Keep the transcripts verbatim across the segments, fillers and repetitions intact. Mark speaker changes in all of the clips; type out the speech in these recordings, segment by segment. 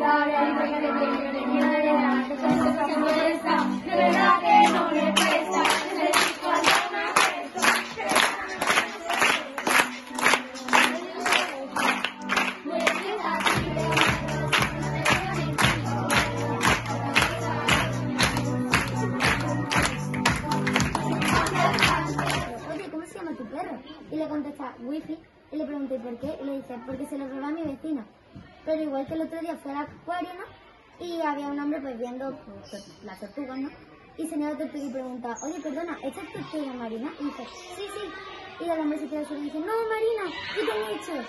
Speaker 1: de verdad que no me presta.
Speaker 2: Y le contesta, wifi, y le pregunté por qué, y le dice, porque se lo robó a mi vecino. Pero igual que el otro día fue al acuario, ¿no? Y había un hombre pues viendo pues, las tortugas, ¿no? Y señala la tortuga y pregunta, oye, perdona, ¿esta es tortuga marina? Y dice, sí, sí. Y el hombre se queda solo y dice, no, Marina, ¿qué te han hecho?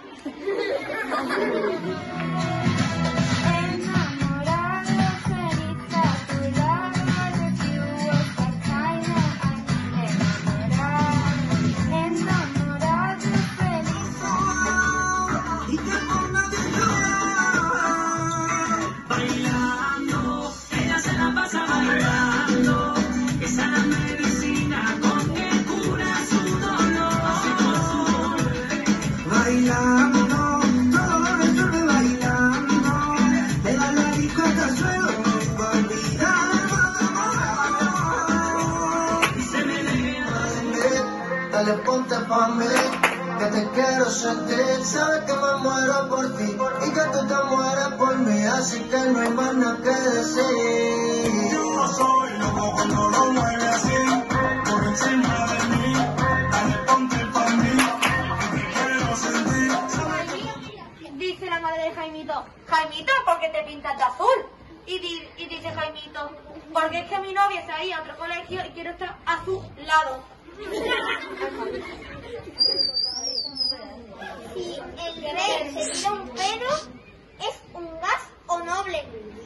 Speaker 3: Dale, ponte pa' mí, que te quiero sentir. Sabes que me muero por ti y que tú te mueres por mí, así que no hay más nada que decir. Yo soy loco cuando lo mueves así, por encima de mí. Dale, ponte pa' mí, que te quiero sentir.
Speaker 1: Dice la madre de Jaimito, Jaimito, ¿por qué te pintas de azul? Y, di, y dice Jaimito, porque es que mi novia se ha ido a otro colegio y quiero estar a su lado.
Speaker 2: Si el bebé se tira un pedo, ¿es un gas o noble?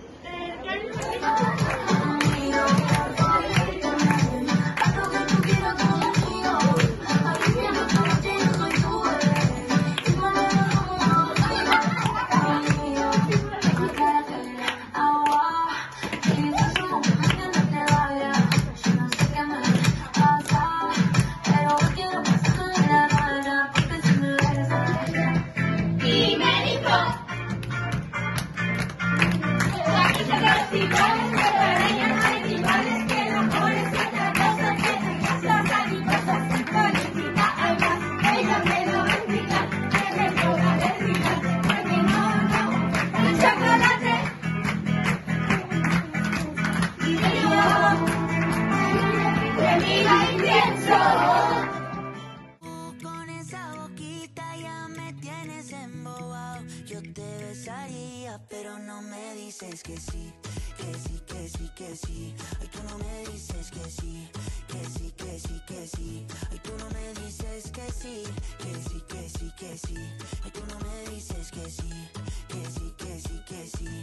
Speaker 4: Yo te besaría, pero no me dices que sí, que sí, que sí, que sí. Ay, tú no me dices que sí, que sí, que sí, que sí. Ay, tú no me dices que sí, que sí, que sí, que sí. Ay, tú no me dices que sí, que sí, que sí, que sí.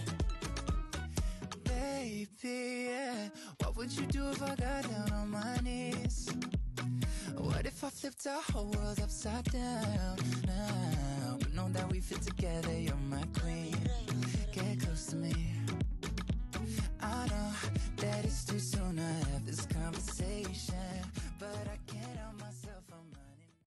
Speaker 4: Baby, yeah, what would you do if I got down on my knees? What if I flipped our whole world upside down now? But know that we fit together, you're my queen. Get close to me.